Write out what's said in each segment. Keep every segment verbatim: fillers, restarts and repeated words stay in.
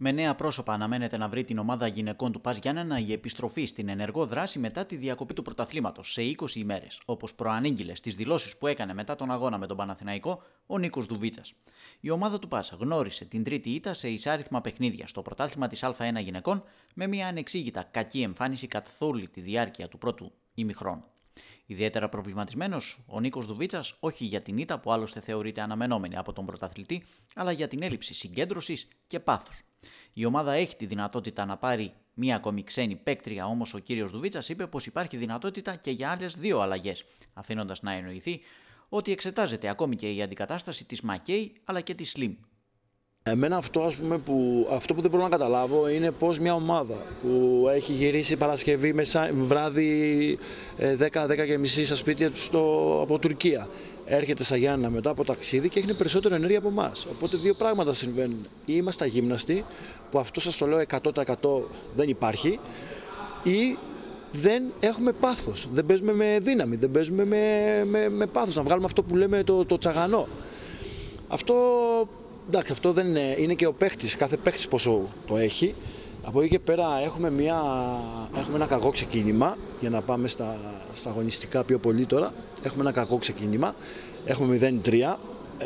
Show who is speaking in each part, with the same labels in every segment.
Speaker 1: Με νέα πρόσωπα αναμένεται να βρει την ομάδα γυναικών του ΠΑΣ Γιάννενα η επιστροφή στην ενεργό δράση μετά τη διακοπή του πρωταθλήματος σε είκοσι ημέρες, όπως προανήγγειλε στις δηλώσεις που έκανε μετά τον αγώνα με τον Παναθηναϊκό ο Νίκος Δουβίτσας. Η ομάδα του ΠΑΣ γνώρισε την τρίτη ήττα σε εισάριθμα παιχνίδια στο πρωτάθλημα της Α1 γυναικών με μια ανεξήγητα κακή εμφάνιση καθ' όλη τη διάρκεια του πρώτου ημιχρόνου. Ιδιαίτερα προβληματισμένος ο Νίκος Δουβίτσας, όχι για την ήττα που άλλωστε θεωρείται αναμενόμενη από τον πρωταθλητή, αλλά για την έλλειψη συγκέντρωσης και πάθους. Η ομάδα έχει τη δυνατότητα να πάρει μία ακόμη ξένη παίκτρια, όμως ο κύριος Δουβίτσας είπε πως υπάρχει δυνατότητα και για άλλες δύο αλλαγές, αφήνοντας να εννοηθεί ότι εξετάζεται ακόμη και η αντικατάσταση της Μακέι αλλά και της Σλιμ.
Speaker 2: Εμένα αυτό, ας πούμε, που, αυτό που δεν μπορώ να καταλάβω είναι πως μια ομάδα που έχει γυρίσει Παρασκευή μέσα, βράδυ δέκα δέκα και μισή στα σπίτια του στο, από Τουρκία, έρχεται στα Γιάννενα μετά από ταξίδι και έχει περισσότερο ενέργεια από εμάς. Οπότε δύο πράγματα συμβαίνουν. Ή είμαστε αγύμναστοι, που αυτό σας το λέω εκατό τοις εκατό δεν υπάρχει, ή δεν έχουμε πάθος, δεν παίζουμε με δύναμη, δεν παίζουμε με, με, με πάθος, να βγάλουμε αυτό που λέμε το, το τσαγανό. Αυτό... Εντάξει, αυτό δεν είναι, είναι και ο παίχτης, κάθε παίχτης πόσο το έχει. Από εκεί και πέρα έχουμε, μια, έχουμε ένα κακό ξεκίνημα, για να πάμε στα, στα αγωνιστικά πιο πολύ τώρα. Έχουμε ένα κακό ξεκίνημα, έχουμε μηδέν τρία.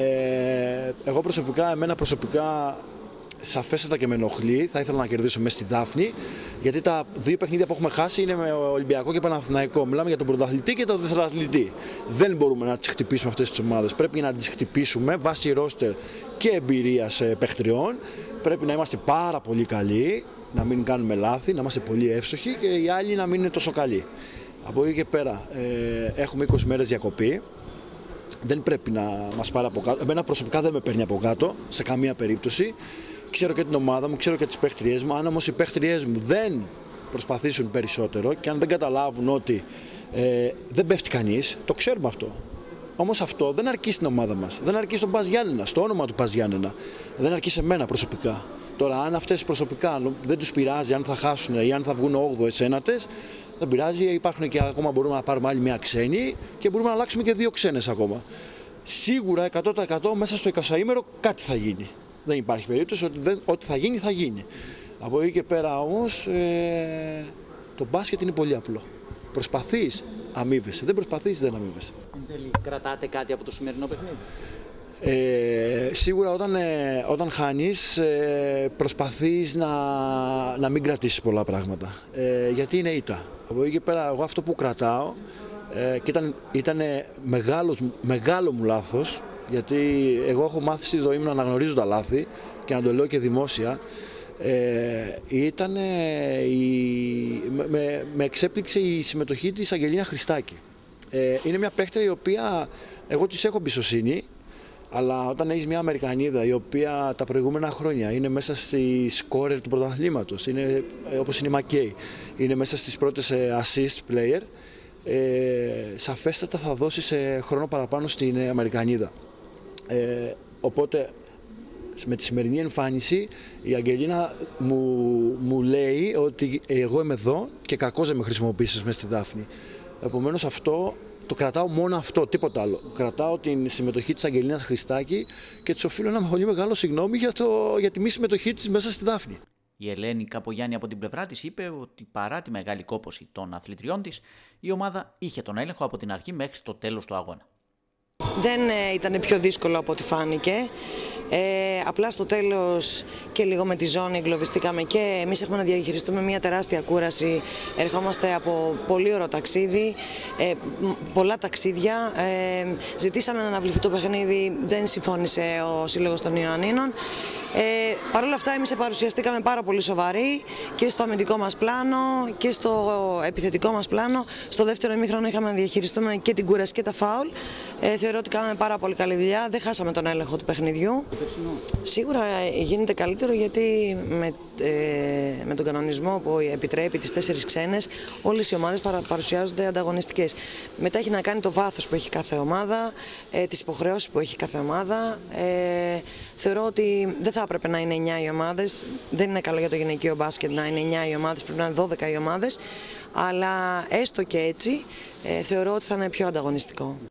Speaker 2: Ε, εγώ προσωπικά, εμένα προσωπικά, σαφέστατα και με ενοχλεί, θα ήθελα να κερδίσω μέσα στη Δάφνη, γιατί τα δύο παιχνίδια που έχουμε χάσει είναι με Ολυμπιακό και Παναθηναϊκό. Μιλάμε για τον πρωταθλητή και τον δευτεραθλητή. Δεν μπορούμε να τις χτυπήσουμε αυτές τις ομάδες. Πρέπει να τις χτυπήσουμε βάσει ρόστερ και εμπειρίας παιχτριών. Πρέπει να είμαστε πάρα πολύ καλοί, να μην κάνουμε λάθη, να είμαστε πολύ εύστοχοι και οι άλλοι να μην είναι τόσο καλοί. Από εκεί και πέρα ε, έχουμε είκοσι μέρες διακοπή. Δεν πρέπει να μας πάρει από κάτω. Εμένα προσωπικά δεν με παίρνει από κάτω σε καμία περίπτωση. Ξέρω και την ομάδα μου, ξέρω και τις παίχτριές μου. Αν όμως οι παίχτριές μου δεν προσπαθήσουν περισσότερο και αν δεν καταλάβουν ότι ε, δεν πέφτει κανείς, το ξέρουμε αυτό. Όμως αυτό δεν αρκεί στην ομάδα μας, δεν αρκεί στον ΠΑΣ Γιάννενα, στο όνομα του ΠΑΣ Γιάννενα. Δεν αρκεί σε μένα προσωπικά. Τώρα, αν αυτές προσωπικά δεν τους πειράζει, αν θα χάσουν ή αν θα βγουν όγδοες ένατες, δεν πειράζει, υπάρχουν και ακόμα μπορούμε να πάρουμε άλλη μια ξένη και μπορούμε να αλλάξουμε και δύο ξένες ακόμα. Σίγουρα εκατό τοις εκατό μέσα στο εικοσαήμερο κάτι θα γίνει. Δεν υπάρχει περίπτωση ότι δεν, ό,τι θα γίνει, θα γίνει. Από εκεί και πέρα όμως, ε, το μπάσκετ είναι πολύ απλό. Προσπαθείς, αμείβεσαι. Δεν προσπαθείς, δεν αμείβεσαι.
Speaker 1: Εν τέλει, κρατάτε κάτι από το σημερινό παιχνίδι?
Speaker 2: Ε, σίγουρα όταν, ε, όταν χάνεις, ε, προσπαθείς να, να μην κρατήσεις πολλά πράγματα. Ε, γιατί είναι ήττα. Από εκεί και πέρα, εγώ αυτό που κρατάω, ε, και ήταν, ήταν μεγάλος, μεγάλο μου λάθος, γιατί εγώ έχω μάθει στη ζωή μου να αναγνωρίζω τα λάθη και να το λέω και δημόσια. Ε, ήταν η, με, με εξέπληξε η συμμετοχή της Αγγελίνα Χριστάκη. Ε, είναι μια παίχτρια η οποία εγώ της έχω εμπιστοσύνη, αλλά όταν έχεις μια Αμερικανίδα η οποία τα προηγούμενα χρόνια είναι μέσα στη σκόρερ του πρωταθλήματος, είναι, όπως είναι η Μακέι, είναι μέσα στις πρώτες assist player, ε, σαφέστατα θα δώσεις χρόνο παραπάνω στην Αμερικανίδα. Ε, οπότε με τη σημερινή εμφάνιση η Αγγελίνα μου, μου λέει ότι εγώ είμαι εδώ και κακώς δεν με χρησιμοποίησες μέσα στη Δάφνη. Επομένως αυτό το κρατάω, μόνο αυτό, τίποτα άλλο. Κρατάω την συμμετοχή της Αγγελίνας Χριστάκη και της οφείλω ένα πολύ μεγάλο συγγνώμη για, το, για τη μη συμμετοχή της μέσα στη Δάφνη.
Speaker 1: Η Ελένη Καπογιάννη από την πλευρά της είπε ότι παρά τη μεγάλη κόπωση των αθλητριών της, η ομάδα είχε τον έλεγχο από την αρχή μέχρι το τέλος του αγώνα.
Speaker 3: Δεν ε, ήταν πιο δύσκολο από ό,τι φάνηκε. Ε, απλά στο τέλος και λίγο με τη ζώνη εγκλωβιστήκαμε και εμείς έχουμε να διαχειριστούμε μια τεράστια κούραση. Ερχόμαστε από πολύ ωραίο ταξίδι, ε, πολλά ταξίδια. Ε, ζητήσαμε να αναβληθεί το παιχνίδι, δεν συμφώνησε ο Σύλλογος των Ιωαννίνων. Ε, Παρ' όλα αυτά εμείς παρουσιαστήκαμε πάρα πολύ σοβαροί και στο αμυντικό μας πλάνο και στο επιθετικό μας πλάνο. Στο δεύτερο ημίχρονο είχαμε να διαχειριστούμε και την κούραση και τα φάουλ. Ε, θεωρώ ότι κάναμε πάρα πολύ καλή δουλειά, δεν χάσαμε τον έλεγχο του παιχνιδιού. Σίγουρα γίνεται καλύτερο γιατί με, ε, με τον κανονισμό που επιτρέπει τις τέσσερις ξένες, όλες οι ομάδες παρα, παρουσιάζονται ανταγωνιστικές. Μετά έχει να κάνει το βάθος που έχει κάθε ομάδα, ε, τις υποχρεώσεις που έχει κάθε ομάδα. Ε, θεωρώ ότι δεν θα έπρεπε να είναι εννιά οι ομάδες, δεν είναι καλό για το γυναικείο μπάσκετ να είναι εννιά οι ομάδες, πρέπει να είναι δώδεκα οι ομάδες, αλλά έστω και έτσι ε, θεωρώ ότι θα είναι πιο ανταγωνιστικό.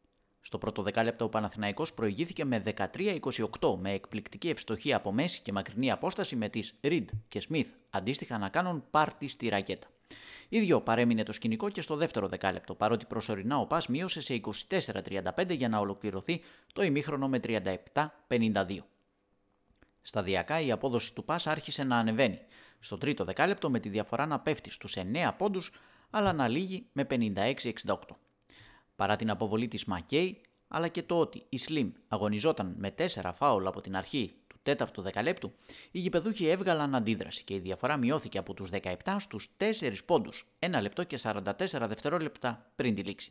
Speaker 1: Στο πρώτο δεκάλεπτο ο Παναθηναϊκός προηγήθηκε με δεκατρία είκοσι οκτώ με εκπληκτική ευστοχία από μέση και μακρινή απόσταση με τις Ριντ και Σμιθ αντίστοιχα να κάνουν πάρτι στη ρακέτα. Ίδιο παρέμεινε το σκηνικό και στο δεύτερο δεκάλεπτο, παρότι προσωρινά ο ΠΑΣ μείωσε σε είκοσι τέσσερα τριάντα πέντε για να ολοκληρωθεί το ημίχρονο με τριάντα επτά πενήντα δύο. Σταδιακά η απόδοση του ΠΑΣ άρχισε να ανεβαίνει. Στο τρίτο δεκάλεπτο με τη διαφορά να πέφτει στους εννέα πόντους, αλλά να λύγει με πενήντα έξι εξήντα οκτώ. Παρά την αποβολή της Μακέι, αλλά και το ότι η Slim αγωνιζόταν με τέσσερα φάουλ από την αρχή του τέταρτου δεκαλέπτου, οι γηπεδούχοι έβγαλαν αντίδραση και η διαφορά μειώθηκε από τους δεκαεπτά στους τέσσερα πόντους, ένα λεπτό και σαράντα τέσσερα δευτερόλεπτα πριν τη λήξη.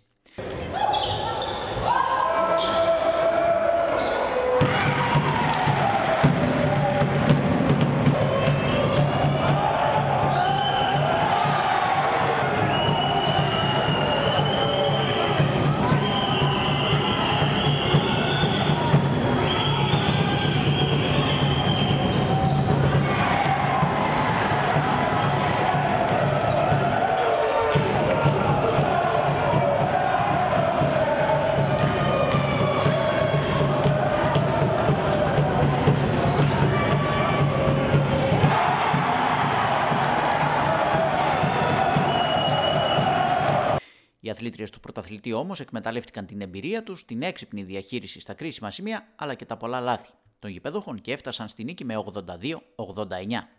Speaker 1: Οι αθλήτριες του πρωταθλητή όμως εκμεταλλεύτηκαν την εμπειρία τους, την έξυπνη διαχείριση στα κρίσιμα σημεία αλλά και τα πολλά λάθη των γηπεδούχων και έφτασαν στη νίκη με ογδόντα δύο ογδόντα εννέα.